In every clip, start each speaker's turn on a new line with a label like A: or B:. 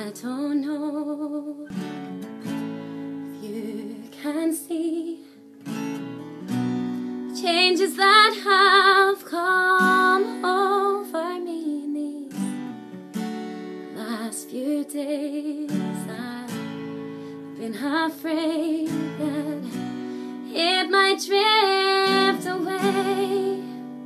A: I don't know if you can see changes that have come over me in these last few days. I've been afraid that it might drift away.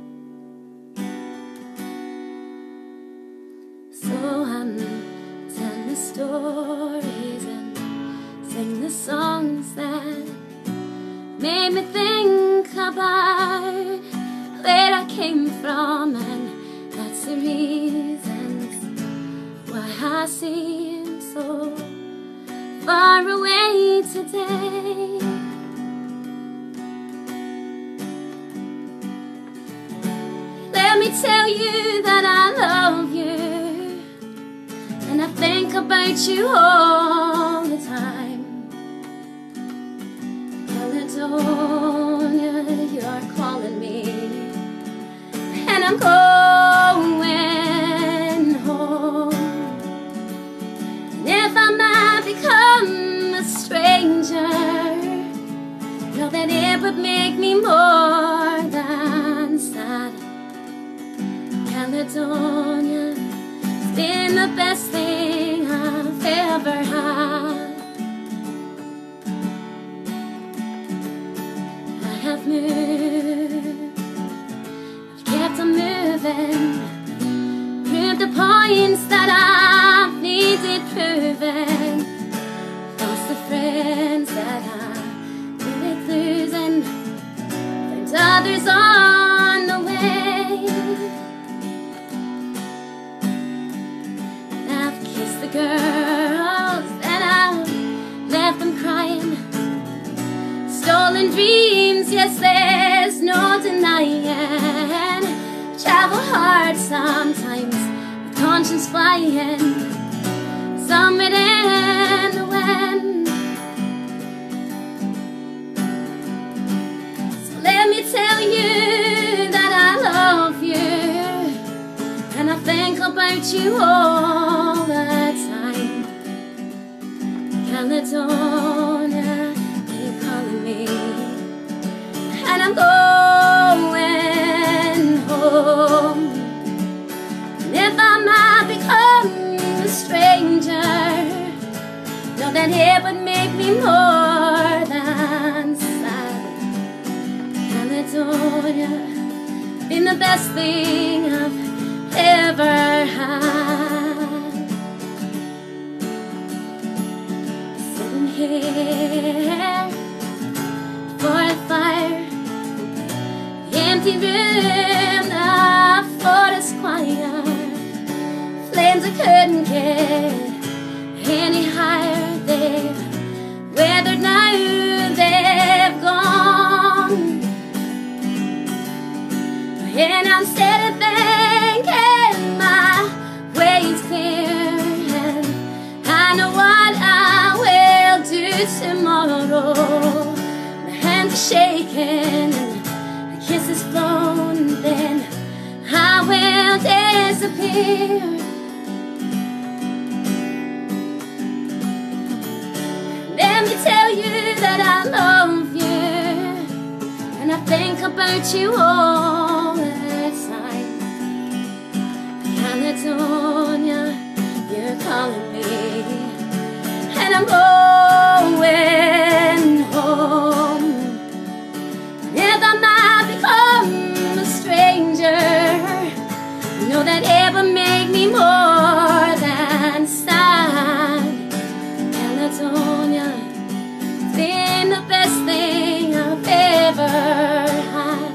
A: So I'm telling the stories and sing the songs that made me think about where I came from, and that's the reasons why I seem so far away today. Let me tell you that I love you, and I think about you all the time. Caledonia, you're calling me, and I'm going home. And if I might become a stranger, know that it would make me more than sad. Caledonia, it's been the best thing I've ever had. I have moved, I've kept on moving, proved the points that I've needed proving, lost the friends that I did lose, and found others on the way. The girls and I've left them crying. Stolen dreams, yes, there's no denying. Travel hard sometimes, with conscience flying, somewhere in the wind. So let me tell you that I love you, and I think about you all the time. Caledonia, you're calling me, and I'm going home. And if I might become a stranger, know that it would make me more than sad. Caledonia, been the best thing I've ever had. Sitting here for a fire, the empty room, the forest choir, flames I couldn't get any higher. They've weathered now, they've gone, and I'm still thinking my way's clear, and I know what I will do tomorrow. My hands are shaking and the kisses flown, then I will disappear. Let me tell you that I love you, and I think about you all the time. Caledonia, you're calling me, and I'm going home. And if I might become a stranger, know that it would make me more than sad. Caledonia, it's been the best thing I've ever had.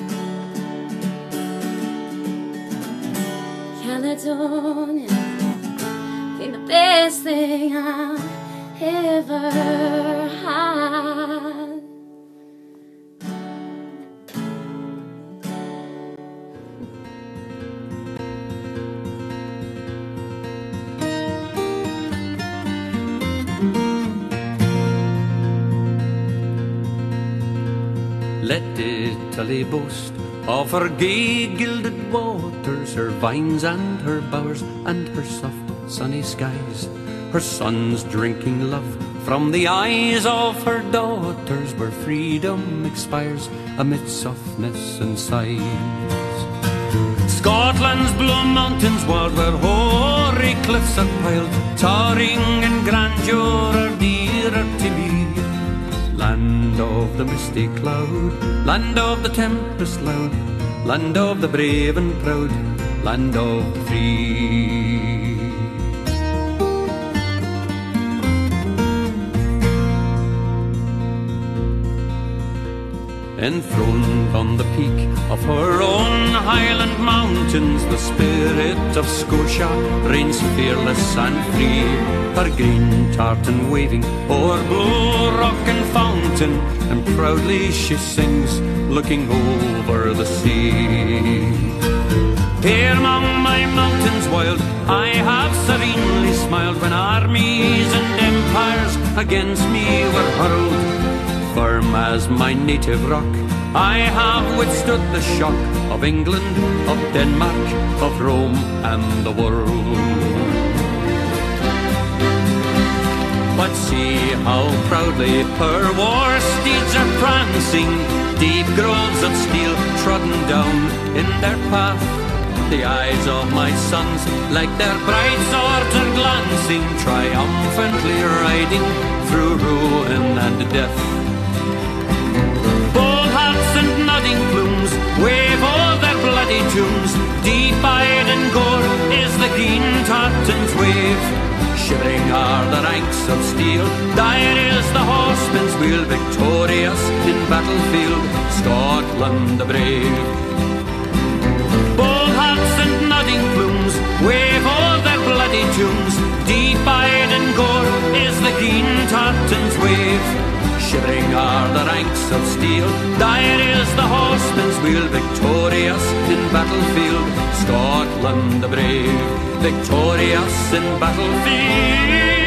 A: Caledonia, been the best thing I've ever had.
B: Let Italy boast of her gay gilded waters, her vines and her bowers, and her soft sunny skies, her sons drinking love from the eyes of her daughters, where freedom expires amid softness and sighs. Scotland's blue mountains wild, where hoary cliffs are piled, towering in grandeur are dearer to me. Land of the misty cloud, land of the tempest loud, land of the brave and proud, land of the free. Enthroned on the peak of her own Highland mountains, the spirit of Scotia reigns fearless and free. Her green tartan waving o'er blue rock and fountain, and proudly she sings, looking over the sea. Here among my mountains wild, I have serenely smiled when armies and empires against me were hurled. Firm as my native rock, I have withstood the shock of England, of Denmark, of Rome and the world. But see how proudly her war steeds are prancing, deep groves of steel trodden down in their path. The eyes of my sons, like their bright swords, are glancing, triumphantly riding through ruin and death. Bold hats and nodding plumes wave o'er their bloody tombs, deep-eyed in gore is the green tartan's wave. Shivering are the ranks of steel, dire is the horseman's wheel, victorious in battlefield, Scotland the brave. Bold hats and nodding plumes wave o'er their bloody tombs, deep-eyed in gore is the green tartan's wave. Shivering are the ranks of steel, dire is the horseman's wheel, victorious in battlefield, Scotland the brave, victorious in battlefield.